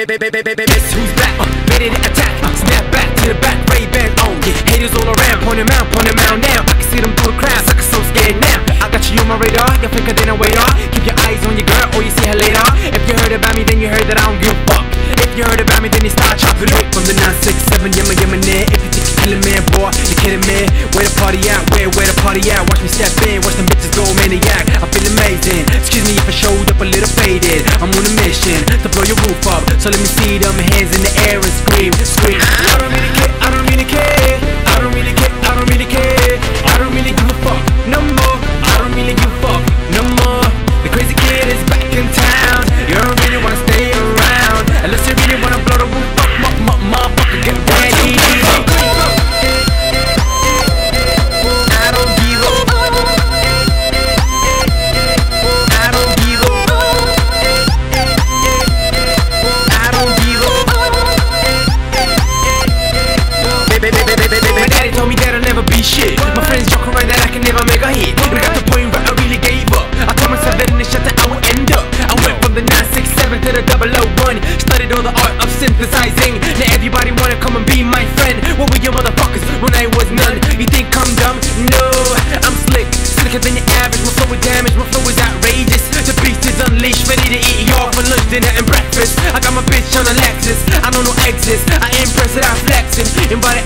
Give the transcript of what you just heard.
Guess who's back? Ready to attack, snap back to the back, Ray-Ban on. Yeah, haters all around, point them out now. I can see them through the crowd, suckers so scared now. I got you on my radar, you think I didn't wait on. Keep your eyes on your girl, or you see her later. If you heard about me, then you heard that I don't give a fuck. If you heard about me, then you start chopping it. From the 967, yamma near. If you think you're killing man, boy, you're kidding me. Where the party at? Where the party at? Watch me step in, watch them bitches go maniac. I feel amazing. Excuse me if I showed up a little faded. I'm on a mission to blow your roof up, so let me see them hands in the air and scream. I don't really care, I don't really care. I don't really care, I don't really care. I don't really give a fuck no more. I don't really give a fuck no more. The crazy kid is back in town. You don't really wanna stay around unless you really wanna blow the roof up. Motherfucker, get ready. I don't give a I don't give a I don't give a My daddy told me that I'll never be shit. My friends joke around that I can never make a hit. We got the point where I really gave up. I told myself that in the shut that I would end up. I went from the 967 to the 001. Studied all the art of synthesizing. Now everybody wanna come and be my friend. What were your motherfuckers when I was none? You think I'm dumb? No, I'm slick, slicker than your average. My flow is damaged, my flow is outrageous. The beast is unleashed, ready to eat y'all for lunch, dinner and breakfast. I got my bitch on a Lexus, I don't know exist. I impress without flexing, and by the